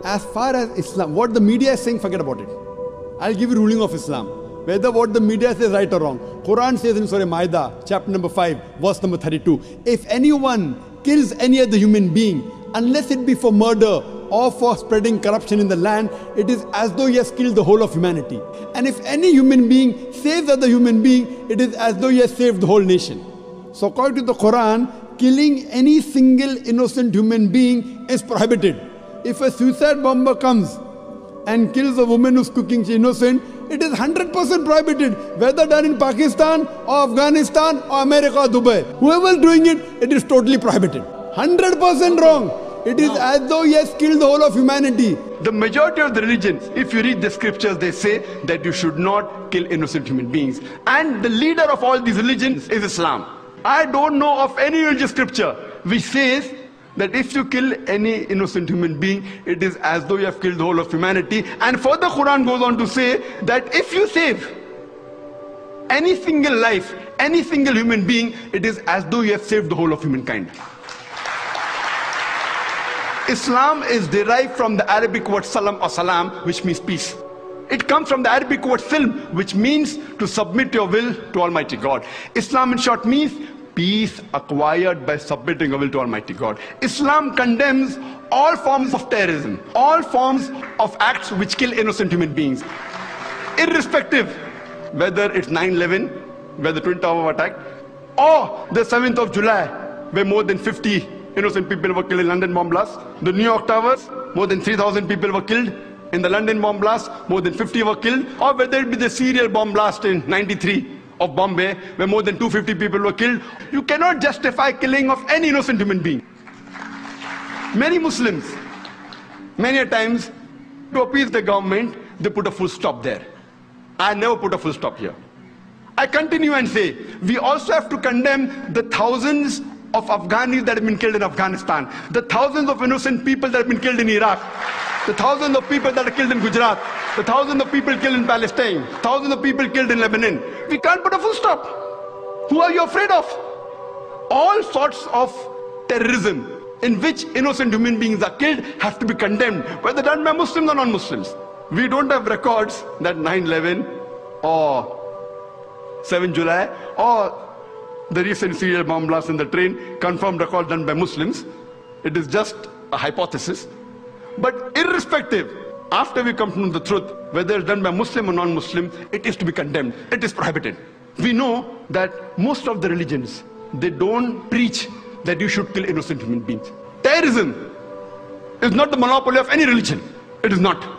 as far as Islam, what the media is saying, forget about it. I'll give you ruling of Islam. Whether what the media says right or wrong. Quran says in Surah Ma'idah, chapter number 5, verse number 32, if anyone kills any other human being, unless it be for murder or for spreading corruption in the land, it is as though he has killed the whole of humanity. And if any human being saves other human being, it is as though he has saved the whole nation. So according to the Quran, killing any single innocent human being is prohibited. If a suicide bomber comes and kills a woman who's cooking, she's innocent, it is 100% prohibited, whether done in Pakistan or Afghanistan or America or Dubai. Whoever is doing it, it is totally prohibited. 100% wrong. It is as though he has killed the whole of humanity. The majority of the religions, if you read the scriptures, they say that you should not kill innocent human beings. And the leader of all these religions is Islam. I don't know of any religious scripture which says that if you kill any innocent human being, it is as though you have killed the whole of humanity. And further, Quran goes on to say that if you save any single life, any single human being, it is as though you have saved the whole of humankind. Islam is derived from the Arabic word salam or salam, which means peace. It comes from the Arabic word silm, which means to submit your will to Almighty God. Islam in short means peace acquired by submitting your will to Almighty God. Islam condemns all forms of terrorism, all forms of acts which kill innocent human beings. Irrespective whether it's 9/11, whether the Twin Tower attack, or the 7th of July, where more than 50 innocent people were killed in London bomb blast. The New York Towers, more than 3,000 people were killed. In the London bomb blast, more than 50 were killed. Or whether it be the serial bomb blast in '93 of Bombay, where more than 250 people were killed. You cannot justify killing of any innocent human being. Many Muslims, many a times, to appease the government, they put a full stop there. I never put a full stop here. I continue and say, we also have to condemn the thousands of Afghanis that have been killed in Afghanistan, the thousands of innocent people that have been killed in Iraq, the thousands of people that are killed in Gujarat, the thousands of people killed in Palestine, thousands of people killed in Lebanon. We can't put a full stop. Who are you afraid of? All sorts of terrorism in which innocent human beings are killed have to be condemned, whether done by Muslims or non-Muslims. We don't have records that 9/11 or 7 July or the recent serial bomb blast in the train confirmed record done by Muslims. It is just a hypothesis. But irrespective, after we come to know the truth, whether it's done by Muslim or non-Muslim, it is to be condemned. It is prohibited. We know that most of the religions, they don't preach that you should kill innocent human beings. Terrorism is not the monopoly of any religion. It is not.